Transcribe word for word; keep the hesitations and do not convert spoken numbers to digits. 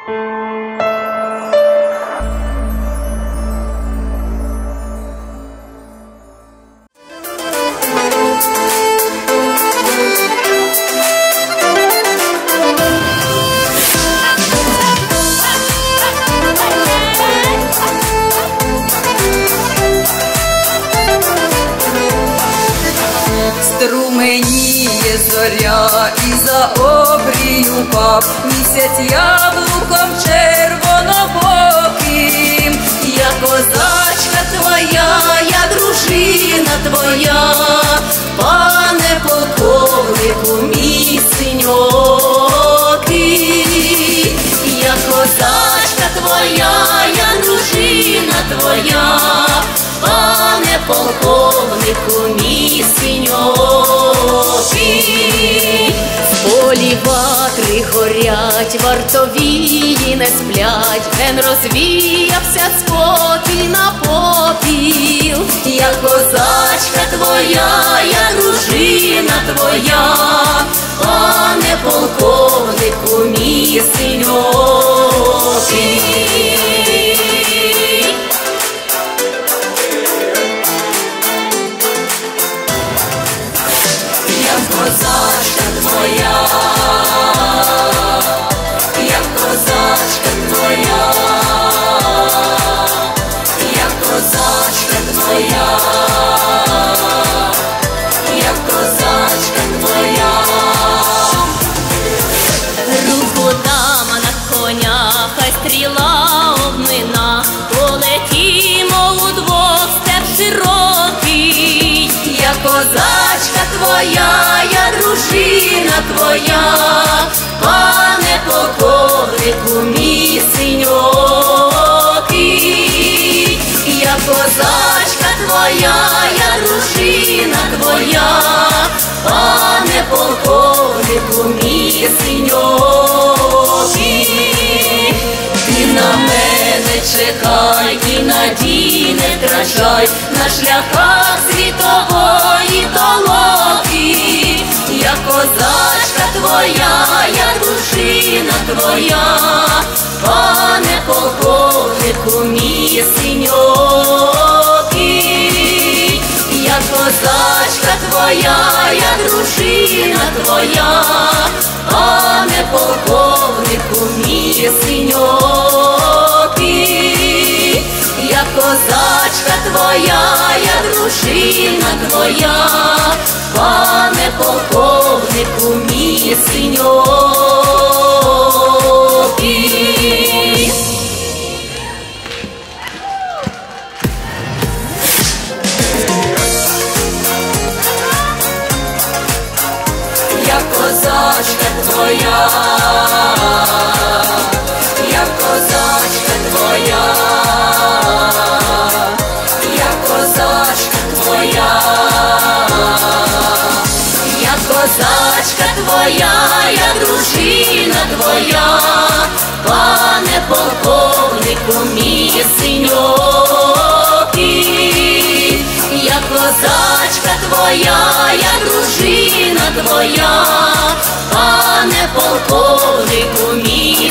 Струменіє зоря і за обрію пав місяць яблуком червонобоким. Я козачка твоя, я дружина твоя, пане полковнику мій синьокий. Я козачка твоя, я дружина твоя, пане полковнику мій синьокий. В полі ватри горять, вартовії не сплять, ген розвіявся спокій на попіл. Я козачка твоя, я дружина твоя, пане полковнику мій синьокий. Козачка твоя, я козачка твоя, я козачка твоя, я козачка твоя. Руку дама на коня, хай стріла обмина, полетімо удвох степ широкий. Я козачка твоя, я дружина твоя, пане полковнику мій синьокий. Я козачка твоя, я дружина твоя, пане полковнику мій синьокий. Ти на мене чекай і надій не втрачай на шляхах світової толоки. Я козачка твоя, я дружина твоя, пане полковнику мій синьокий. Я козачка твоя, я дружина твоя, пане полковнику мій синьокий. Я козачка твоя, я дружина твоя, пане полковнику мій синьокий. Я козачка твоя, я козачка твоя, я козачка твоя, я козачка твоя, я дружина твоя, пане полковнику мій синьокий. Я козачка твоя, я дружина твоя, пане полковнику мій